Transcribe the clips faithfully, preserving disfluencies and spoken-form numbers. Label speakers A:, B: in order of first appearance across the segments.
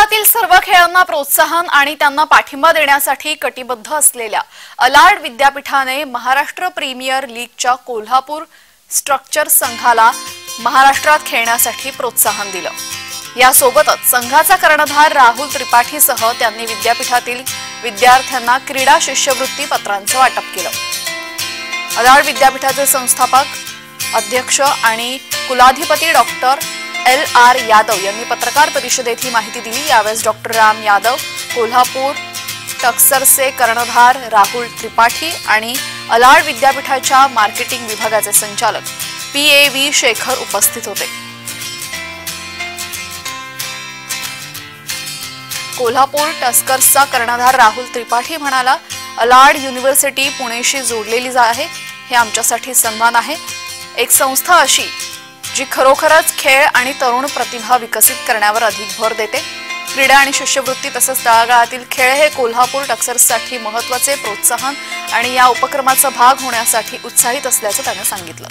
A: तळागाळातील सर्व खेळांना प्रोत्साहन आणि त्यांना पाठिंबा देण्यासाठी कटिबद्ध असलेल्या अलार्ड विद्यापीठाने महाराष्ट्र प्रीमियर लीगच्या कोल्हापूर स्ट्रक्चर संघाला महाराष्ट्रात खेळण्यासाठी प्रोत्साहन दिलं। यासोबतच संघाचा कर्णधार राहुल त्रिपाठीसह त्यांनी विद्यापीठातील विद्यार्थ्यांना क्रीडा शिष्यवृत्ती पत्रांचं वाटप केलं। अलार्ड विद्यापीठाचे संस्थापक अध्यक्ष आणि कुलाधिपती डॉक्टर एल आर यादव यांनी पत्रकार परिषदेत ही माहिती दिली। यावेळी डॉक्टर राम यादव, कोल्हापूर टक्सरचे कर्णधार राहुल त्रिपाठी आणि अलार्ड विद्यापीठाच्या मार्केटिंग विभागाचे संचालक पी ए व्ही शेखर उपस्थित होते। कोल्हापूर टस्कर्सचा कर्णधार राहुल त्रिपाठी म्हणाला, अलार्ड युनिव्हर्सिटी पुणेशी जोडलेली आहे, हे आमच्यासाठी सन्मान आहे। एक संस्था अशी जी खरोखरच खेळ आणि तरुण प्रतिभा विकसित करण्यावर अधिक भर देते। क्रीडा आणि शिष्यवृत्ती तसंच तळागाळातील खेळ हे कोल्हापूर टक्सर्ससाठी महत्त्वाचे प्रोत्साहन आणि या उपक्रमाचा भाग होण्यासाठी उत्साहित असल्याचं त्याने सांगितलं।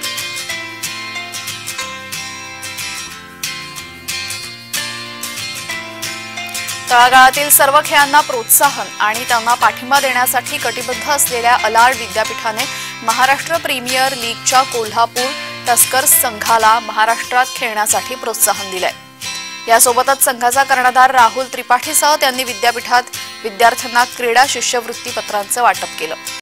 A: तळागाळातील सर्व खेळांना प्रोत्साहन आणि त्यांना पाठिंबा देण्यासाठी कटिबद्ध असलेल्या अलार्ड विद्यापीठाने महाराष्ट्र प्रीमियर लीगच्या कोल्हापूर टस्कर्स संघाला महाराष्ट्रात खेळण्यासाठी प्रोत्साहन दिलंय। यासोबतच संघाचा कर्णधार राहुल त्रिपाठीसह त्यांनी विद्यापीठात विद्यार्थ्यांना क्रीडा शिष्यवृत्ती पत्रांचं वाटप केलं।